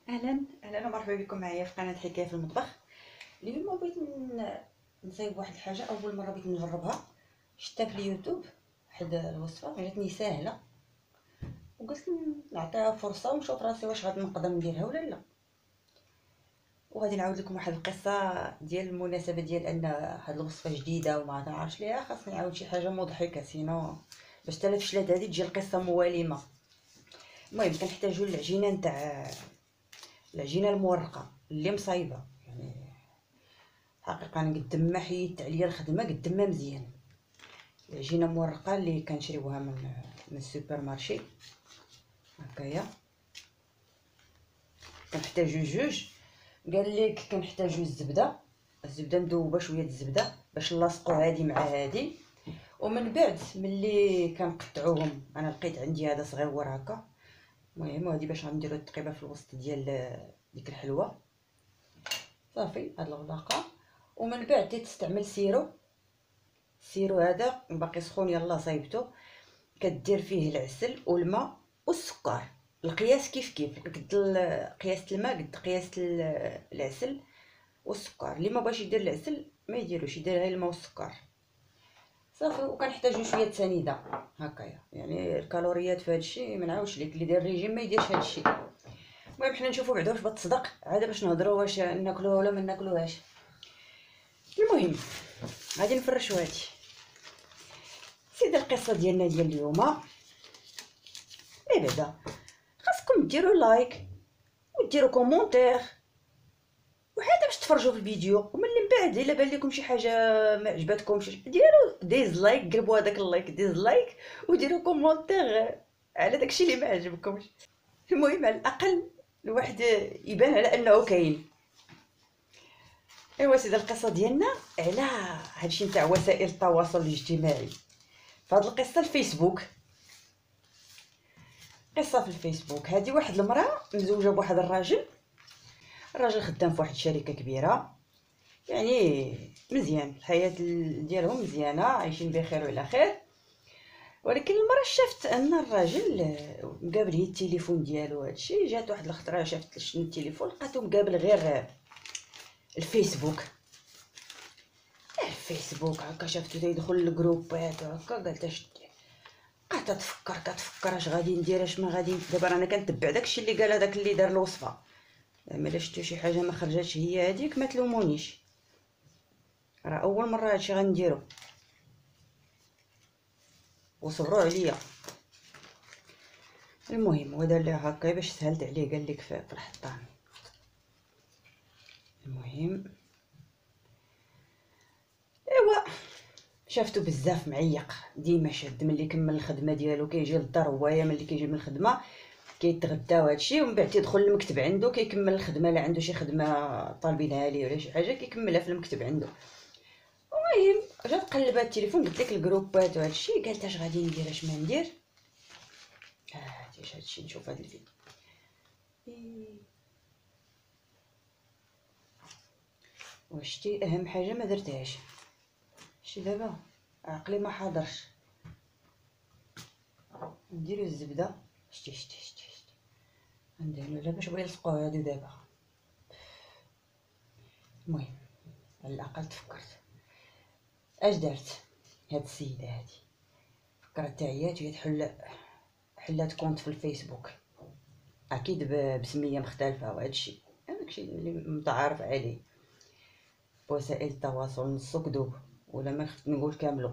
اهلا ومرحبا بكم معايا في قناه حكايه في المطبخ. اليوم بغيت نصايب واحد الحاجه اول مره بغيت نجربها. شفتها في اليوتيوب، واحد الوصفه جاتني ساهله وقلت نعطيها فرصه ونشوف راسي واش غادي نقدر نديرها ولا لا. وغادي نعاود لكم واحد القصه ديال المناسبه ديال ان هاد الوصفه جديده وما نعرفش ليها، خاصني نعاود شي حاجه مضحكه سينو باش حتى لا فشلات هذه تجي القصه موالمه. المهم كنحتاجو العجينه نتاع العجينه المورقه اللي مصايبه، يعني حقيقه قد ما حيدت عليا الخدمه قد ما مزيان. العجينه مورقه اللي كنشريوها من السوبر مارشي هكايا. كنحتاجو جوج، قال لك كنحتاجو الزبده مذوبه شويه الزبده باش نلاصقو هادي مع هادي. ومن بعد ملي كنقطعوهم انا لقيت عندي هذا صغيور هكا. المهم هادي باش غنديرو التقيبه في الوسط ديال ديك الحلوه صافي هاد الغلاقه. ومن بعد تستعمل السيرو هذا باقي سخون، يلا صايبته كدير فيه العسل والماء والسكر، القياس كيف قد قياس الماء قد قياس العسل والسكر. اللي ما بغاش يدير العسل ما يديروش، يدير غير الماء والسكر صافي. وكنحتاجو شويه سنيده هكايا، يعني الكالوريات في هذا الشيء ما نعاودش لك، اللي داير ريجيم ما يديرش هذا الشيء. المهم حنا نشوفوا بعدا واش بتصدق عاد باش نهضروا واش ناكلوها ولا ما ناكلوهاش. المهم غادي نفرشوا هادي سيدي. القصه ديالنا ديال اليوم بعدا خاصكم ديروا لايك وديروا كومونتير وحتى باش تفرجوا في الفيديو، ومن بعد الا بان لكم شي حاجه ما عجبتكمش ديروا ديزلايك، قلبوا هذاك اللايك ديزلايك وديروا كومونتير على داكشي اللي ما عجبكمش. المهم على الاقل الواحد يبان على انه كاين. ايوا سيدي القصه ديالنا على هادشي نتاع وسائل التواصل الاجتماعي. فهاد القصه الفيسبوك، قصه في الفيسبوك. هذه واحد المراه مزوجه بواحد الراجل خدام في واحد الشركه كبيره، يعني مزيان الحياه ديالهم مزيانه عايشين بخير وعلى خير. ولكن المراه شافت ان الراجل مقابل هي التليفون ديالو هادشي، جات واحد الخطره شافت شنو التليفون لقاتو مقابل غير الفيسبوك. الفيسبوك هكا شافتو تيدخل للجروبات هكا، قالت اش بقات كتفكر اش غادي ندير اش ما غادي. دابا انا كنتبع داكشي اللي قال هذاك اللي دار الوصفه، ملي شفتو شي حاجه ما خرجتش هي هذيك ما تلومونيش، راه اول مره هادشي غنديرو وصبروا عليا. المهم هو دار ليها هكا باش سهلت عليه، قال لك في الحطان. المهم ايوا شافتو بزاف معيق، ديما شاد ملي كمل الخدمه ديالو كيجي للدار، هويا ملي كيجي من الخدمه كيتغدى وهادشي، ومن بعد تيدخل للمكتب عنده كيكمل الخدمه. لا عنده شي خدمه طالبينها ليه ولا شي حاجه كيكملها في المكتب عنده. المهم جات قلبات التليفون، قلت لك الجروبات وهادشي، قالت اش غادي ندير اش ما ندير. اش هادشي نشوف هاد الفيديو. وشتي اهم حاجه ما درتهاش، شتي دابا عقلي ما حاضرش. نديرو الزبده، شتي نديرو لا باش بغا يلصقوها هادو دابا. المهم على الاقل تفكرت اش دارت هاد السيده هادي. فكرت عيات وهي حلات كونت في الفيسبوك، اكيد بسميه مختلفه وهادشي داكشي اللي متعارف عليه وسائل التواصل، نصو كذوب ولا ما خفت نقول كاملو.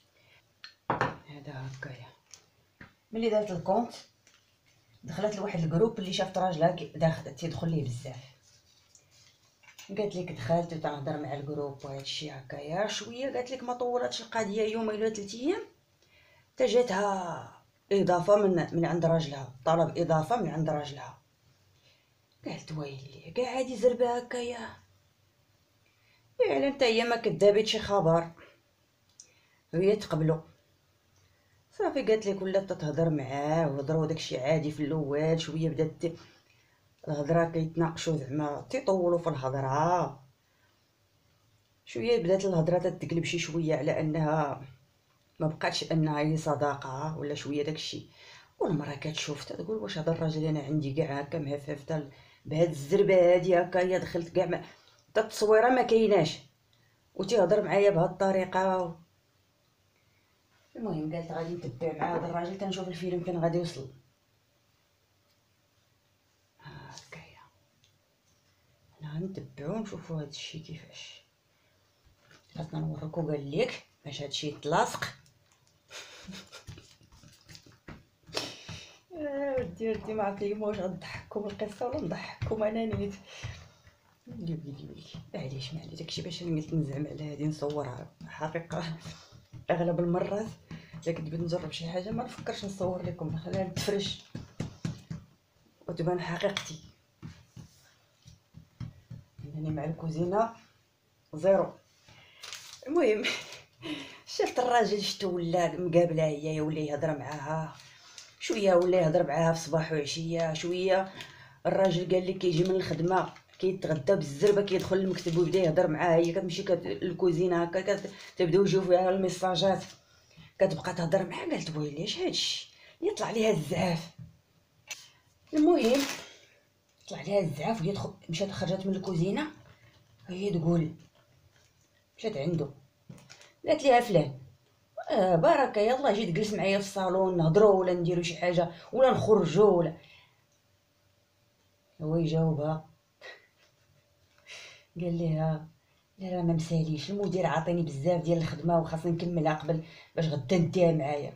هذا هكايا ملي دارت الكونت دخلت لواحد الجروب اللي شافت راجلها تيدخل ليه بزاف. قالت لك دخلت وتنهضر مع الجروب وهادشي هكايا شويه، قالت لك ما طولتش القضيه يومين ولا 3 ايام حتى جاتها اضافه من عند راجلها، طلب اضافه من عند راجلها. قالت ويلي كاع هادي زربه هكايا، فعلا حتى هي ما كدابت شي خبر وهي تقبلو صافي. قالت لك ولات تهضر معاه وهضروا داكشي عادي في الاول، شويه بدات الهضره كيتناقشوا زعما تيطولوا في الهضره، شويه بدات الهضره تتقلب شي شويه على انها ما بقاتش انها هي صداقه ولا شويه داكشي. والمراه كتشوف تقول واش هذا الراجل انا عندي كاع هكا مهفف بهاد الزربه هادي هكايا، دخلت كاع حتى التصويره ما كايناش، وتيهضر معايا بهاد الطريقه. المهم قالت غادي نتبع مع هذا الراجل تنشوف الفيلم فين غادي يوصل. هكايا حنا غنتبعو نشوفو هادشي كيفاش. خاصنا نوريكو قال لك باش هادشي يتلاصق. ودي ما عرفت اليوم واش غنضحككم القصه ولا نضحككم انا نيت. ويلي معليش داكشي باش قلت نزعم على هادي نصورها. حقيقه اغلب المرات الا كنت بغيت نجرب شي حاجه ما نفكرش نصور لكم، نخليها تفرش وتبان حقيقتي. انني مع الكوزينه زيرو. المهم شفت الراجل شتو ولا مقابله هي ولا يهضر معاها شويه، ولا يهضر معاها في صباح وعشيه شويه. الراجل قال لك كيجي من الخدمه كيتغدى بالزربه كيدخل للمكتب ويبدا يهضر معاها، هي كتمشي للكوزينه هكا تبداو يجيو فيها الميساجات، كتبقى تهضر معاه. قالت ويلي اش هادشي يطلع ليها الزعاف. المهم طلع ليها الزعاف وهي مشات خرجت من الكوزينه، هي تقول مشات عنده قالت ليها فلان بركه يلا جي تجلس معايا في الصالون نهضروا ولا نديروا شي حاجه ولا نخرجوا ولا. هو يجاوبها قال لها لا ما مساليش، المدير عاطيني بزاف ديال الخدمه وخاصني نكملها قبل باش غدا نديها معايا.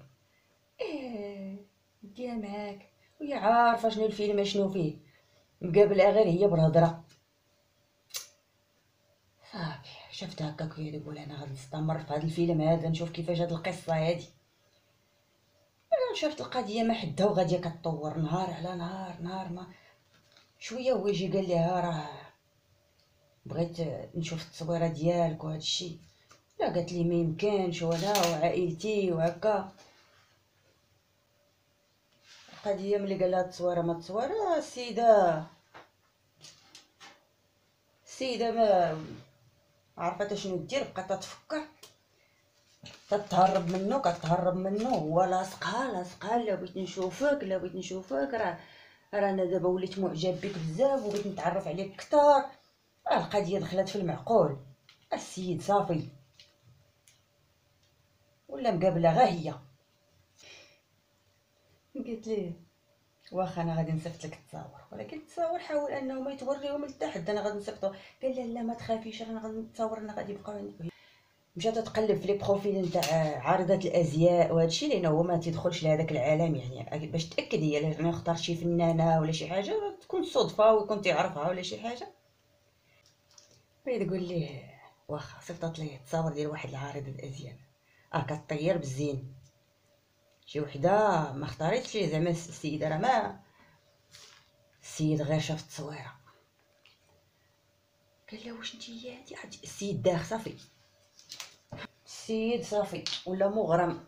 نديها معاك وهي عارفه شنو الفيلم شنو فيه، مقابلها غير هي بالهضره. صافي شفت هكاك وهي تقول انا غادي نستمر في هذا الفيلم هذا نشوف كيفاش هاد القصه هادي. انا شفت القضيه ما حدها وغاديه كتطور نهار على نهار ما شويه. هو يجي قال لها راه بغيت نشوف التصويره ديالك وهذا الشيء. لا قالت لي ما يمكنش وانا وعائلتي وهكا. القضيه ملي قال لها التصويره ما تصويره السيده ما عرفت شنو دير، بقات تفكر كتهرب منه هو لاصقها لا بغيت نشوفك راه انا دابا وليت معجب بك بزاف وبغيت نتعرف عليك اكثر. القضيه دخلت في المعقول. السيد صافي ولا مقابله غا هي. قلت ليه واخا انا غادي نصيفط لك التصاور، ولكن التصاور حاول انه ما يتوريهم لتحت، انا غادي نصيفطو. قال لا لا ما تخافيش انا غادي نتصور، انا غادي يبقاو عندي. مشات تقلب في لي بروفيل نتاع عارضه الازياء وهذا الشيء، لانه هو ما تيدخلش لهذاك العالم يعني باش تاكد هي يعني اختار شي فنانه ولا شي حاجه تكون صدفه ويكون تيعرفها ولا شي حاجه. هي تقول ليه واخا صيفطات ليه تصاور ديال واحد العارضه الازياء كطير بالزين. شي وحده ما اختاريتش ليه زعما السيده راه ما السيد غير شاف التصويره قال لها واش نتيا هادي السيد داخ صافي. السيد صافي ولا مغرم.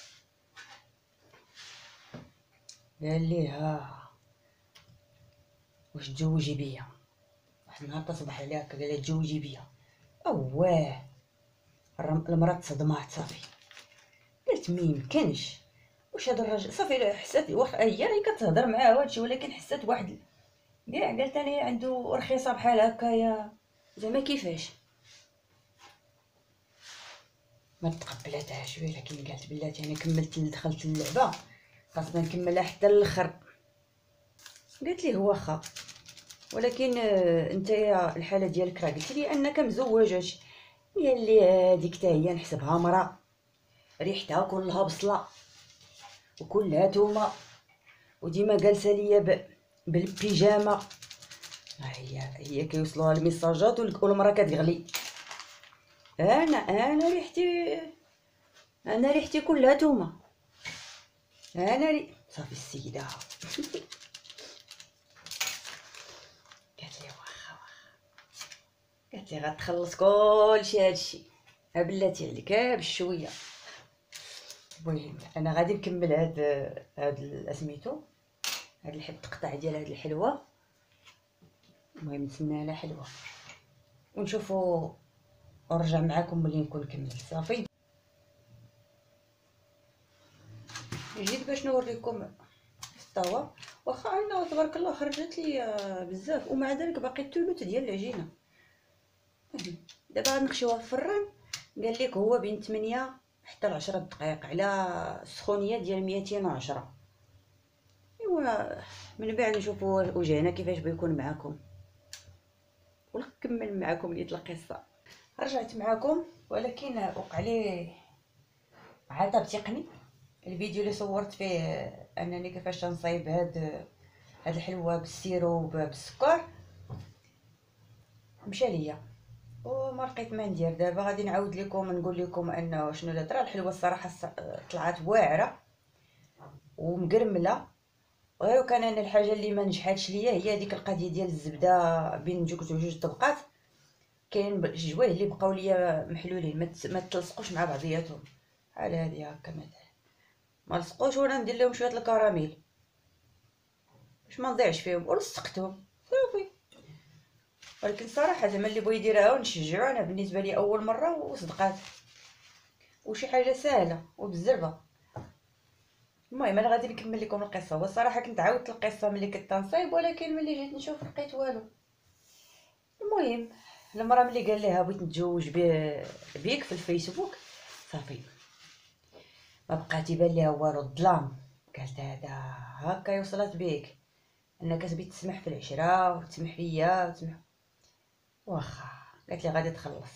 قال ليها واش تزوجي بيا. واحد النهار تصبح عليها قال لها تزوجي بيا. اواه المراه تصدمات صافي قالت ما يمكنش واش هذا الراجل. صافي حسات واخا هي كتهضر معاه وهادشي ولكن حسات واحد كاع قالت انا عنده رخيصه بحال هكايا زعما كيفاش ما تقبلتهاش. ولكن قالت بلاتي انا كملت دخلت اللعبه خاصنا نكملها حتى الاخر. قالت ليه واخا ولكن انت يا الحاله ديالك راه قلت لي انك مزوجه. هي اللي هذيك حتى هي نحسبها مرا ريحتها كلها بصله وكلها تومه وديما جالسه ليا بالبيجامه. هي كيوصلوها الميساجات والمراه كتغلي. انا ريحتي كلها تومه. صافي السيده قالت لي واخا قالت لي غتخلص كلشي هادشي بلاتي عليك بشويه. المهم انا غادي نكمل هاد سميتو هاد التقطع ديال هاد الحلوه. المهم نتسنى لها حلوه ونشوفوا ونرجع معكم ملي نكون كملت. صافي جيت باش نوريكم الطاوه واخا انا تبارك الله خرجت لي بزاف، ومع ذلك باقي الثلث ديال العجينه. دابا غنقشيوها في الفران. قال لك هو بين 8 حتى 10 دقائق على السخونيه ديال 210. ايوا من بعد نشوفوا وجهنا كيفاش بيكون معكم، ونكمل معكم نيت القصه. رجعت معكم، ولكن وقع لي عطب تقني. الفيديو اللي صورت فيه انني كيفاش تنصايب هاد الحلوه بالسيروب بالسكر مشى ليا وما لقيت ما ندير. دابا غادي نعاود لكم نقول لكم انه شنو اللي طرا. الحلوه الصراحه طلعت واعره ومقرمله، غير كان انا الحاجه اللي ما نجحاتش ليا هي هذيك القضيه ديال الزبده بين جوج طبقات. كاين جوايه اللي بقاو ليا محلولين ما تلصقوش مع بعضياتهم، على هذه هكا مثلا ما لصقوش، وانا ندير لهم شويه الكراميل باش ما نضيعش فيهم ولصقتهم صافي. ولكن صراحه زعما اللي بغى يديرها ونشجعو، انا بالنسبه لي اول مره وصدقات وشي حاجه سهله وبالزربه. المهم انا غادي نكمل لكم القصه. والصراحه كنت عاودت القصه ملي كنت نصايب، ولكن ملي جيت نشوف لقيت والو. المهم المراه ملي قال لها بغيت نتزوج بيك في الفيسبوك، صافي ما بقات يبان ليها والو، الظلام. قالت هذا هكا يوصلت بيك انك تبي تسمح في العشره وتسمح فيا وتسمح. واخا قالت لي غادي تخلص.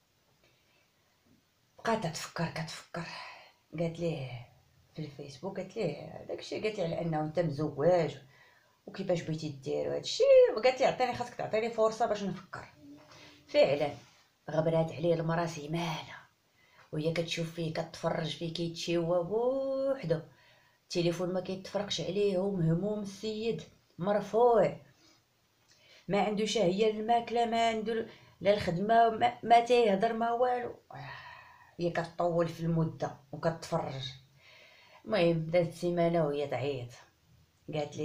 بقات كتفكر. قالت ليه في الفيسبوك، قالت ليه داكشي، قالت لي على انه انت مزواج وكيفاش بغيتي دير وهادشي. وقالت لي عطيني، خاصك تعطيني فرصه باش نفكر. فعلا غبرات عليه المراه سيمانه وهي كتشوف فيه، كتفرج فيه كيتشيوا بوحدو. التليفون ما كيتفرقش عليه، ومهموم السيد مرفوع، ما عنده شهيه للماكله، ما عنده لا الخدمه، ما تيهضر ما والو. هي كتطول في المده وكتفرج. المهم دازت سيمانه وهي تعيط. قالت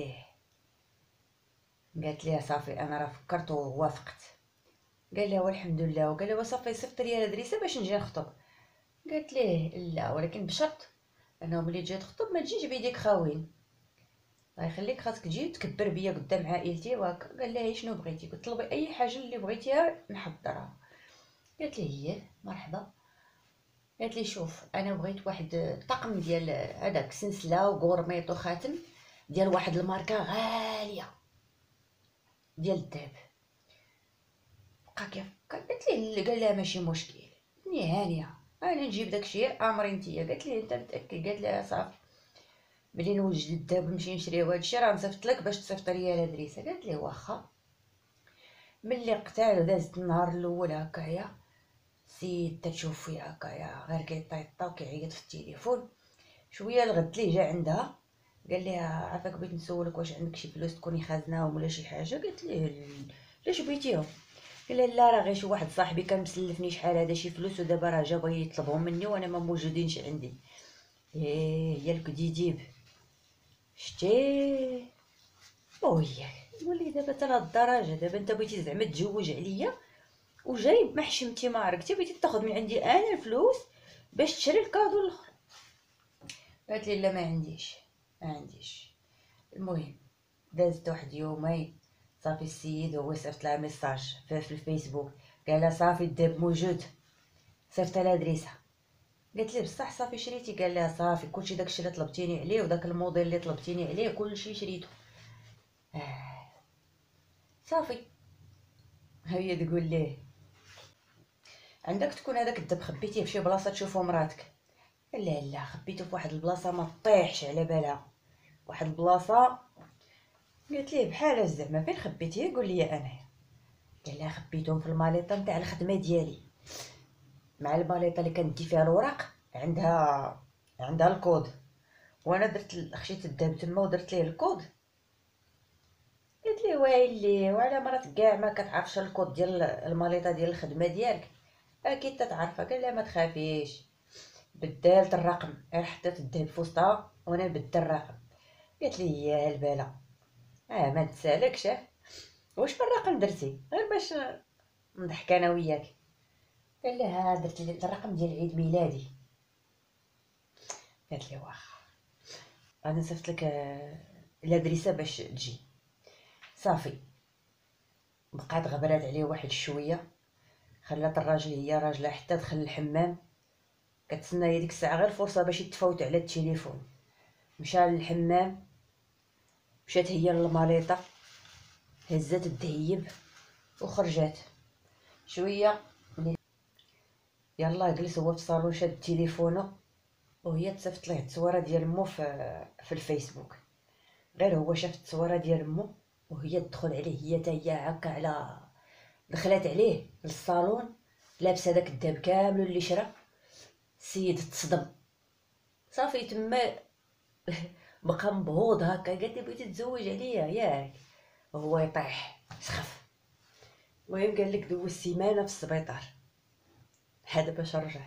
ليه صافي انا راه فكرت ووافقت. قال لها والحمد لله. وقال لها صافي صيفط لي الادريسه باش نجي نخطب. قالت ليه لا، ولكن بشرط انه ملي تجي تخطب ما تجيش بيديك خاوين، الله يخليك خاصك تجي تكبر بيا قدام عائلتي وهكا. قال لها شنو بغيتي؟ قلت طلبي اي حاجه اللي بغيتيها نحضرها. قالت لي هي مرحبا. قالت لي شوف انا بغيت واحد الطقم ديال هذاك سلسله وغورميط وخاتم ديال واحد الماركه غاليه ديال الذهب. بقى كيف قالت لي قال لها ماشي مشكل، ني هانيه انا نجيب داكشي امري نتيا. قالت لي انت متاكد؟ قالت لها صافي ملي نوجد الذهب نمشي نشريو هادشي راه نصيفط لك باش تصيفط ليا الادريسه. قالت لي واخا. ملي قتال دازت النهار الاول هكايا، سيد تشوف فيه هكايا غير كيطيطا وكيعيط في التليفون. شويه الغد ليه جا عندها قال لها عافاك بغيت نسولك واش عندك شي فلوس تكوني خازناهم ولا شي حاجه. قالت ليه لاش بغيتيهم؟ قال لها لا راه غير شي واحد صاحبي كان مسلفني شحال هذا شي فلوس ودابا راه جا بغى يطلبهم مني وانا ما موجودينش عندي. هي الكديديب شتي. وهي ولي دابا حتى لهاد الدرجه دابا انت بغيتي زعما تزوج عليا وجايب ما حشمتي ما عرفتي بغيتي تاخذ من عندي انا الفلوس باش تشري الكادو الاخر. قالت لي لا ما عنديش. المهم دازت واحد يومين، صافي السيد هو صيفط لها ميساج في الفيسبوك قال لها صافي الدب موجود، صيفط لها الادريسه. قالت لي بصح صافي شريتي؟ قال لها صافي كلشي داكشي اللي طلبتيني عليه وداك الموديل اللي طلبتيني عليه كلشي شريته. صافي هي تقول ليه عندك تكون هذاك الدب خبيتيه في شي بلاصه تشوفو مراتك. قال لها لا خبيته في واحد البلاصه ما طيحش على بالها، واحد البلاصه. قالت ليه بحال زعما فين خبيتيه؟ قول لي انايا. قال لها خبيتهم في الماليطه نتاع الخدمه ديالي، مع الماليطه اللي كندي فيها الوراق عندها الكود، وانا خشيت الذهب تما ودرت ليه الكود. قالت لي ويلي وعلى مرات كاع ما كتعرفش الكود ديال الماليطه ديال الخدمه ديالك؟ اكيد تتعرفها. قال لها ما تخافيش بدلت الرقم، غير حطيت الذهب في وسطها وانا نبدل الرقم. قالت لي يا البلا ما نتسالكش واش بالرقم درتي غير باش نضحك انا وياك. قال لها درت لي الرقم ديال عيد ميلادي. قالت لي واخا غادي نصيفط لك الهدريسه باش تجي. صافي بقات غبرات عليه واحد شويه، خلات الراجل هي راجله حتى دخل الحمام، كتسنى هي ديك الساعه غير فرصه باش يتفاوت على التليفون. مشى للحمام، مشات هي للماليطه، هزات الدهيب وخرجات شويه. يلا جلس هو في الصالون شاد تليفونه، وهي تصيفط ليه التصويره ديال مو في الفيسبوك. غير هو شاف التصويره ديال مو وهي تدخل عليه، هي تا هي هكا على دخلت عليه للصالون لابسه داك الدهب كامل اللي شرا. السيد تصدم، صافي تما بقى مبهوض هكا، قالت لي بغيتي تتزوج عليا ياك؟ هو يطيح سخف. المهم قال لك دوز سيمانه في السبيطار هذا باش رجع.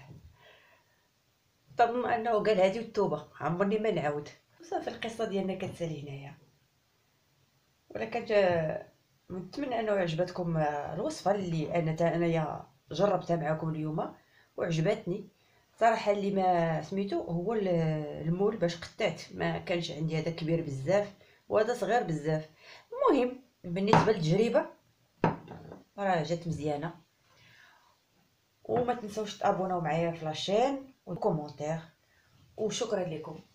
طب انه قال هذه التوبه عمرني ما نعاود. صافي القصه ديالنا كتسالي هنايا. ولكن نتمنى انه عجبتكم الوصفه اللي انايا جربتها معكم اليوم وعجبتني صراحه. اللي ما سميتو هو المول باش قطعت، ما كانش عندي هذا كبير بزاف وهذا صغير بزاف. المهم بالنسبه للتجربه راه جات مزيانه. وما تنسوش تابوناو معايا في لاشين وكومونتير، وشكرا لكم.